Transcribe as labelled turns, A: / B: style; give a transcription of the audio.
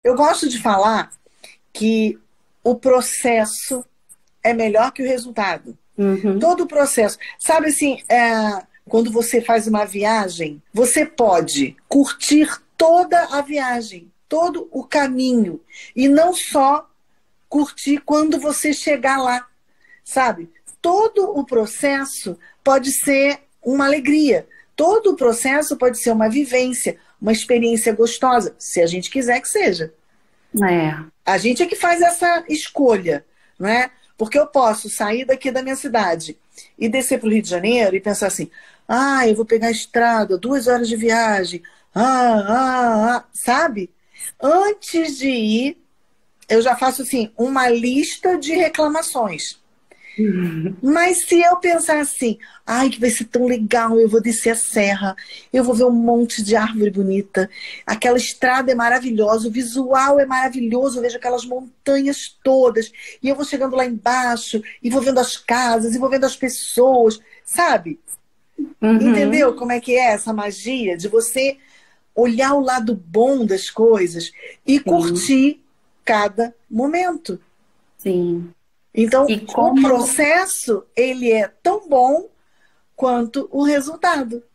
A: Eu gosto de falar que o processo é melhor que o resultado.
B: Uhum.
A: Todo o processo. Sabe assim, quando você faz uma viagem, você pode curtir toda a viagem, todo o caminho. E não só curtir quando você chegar lá, sabe? Todo o processo pode ser uma alegria. Todo o processo pode ser uma vivência, uma experiência gostosa, se a gente quiser que seja.
B: É.
A: A gente é que faz essa escolha, não é? Porque eu posso sair daqui da minha cidade e descer para o Rio de Janeiro e pensar assim: ah, eu vou pegar a estrada, 2 horas de viagem, sabe? Antes de ir, eu já faço assim uma lista de reclamações. Mas se eu pensar assim, ai, que vai ser tão legal, eu vou descer a serra, eu vou ver um monte de árvore bonita, aquela estrada é maravilhosa, o visual é maravilhoso, eu vejo aquelas montanhas todas, e eu vou chegando lá embaixo, e vou vendo as casas, e vou vendo as pessoas, sabe?
B: Uhum.
A: Entendeu como é que é essa magia de você olhar o lado bom das coisas e
B: Sim,
A: curtir cada momento?
B: sim.
A: Então,
B: E
A: o
B: como
A: processo, ele é tão bom quanto o resultado.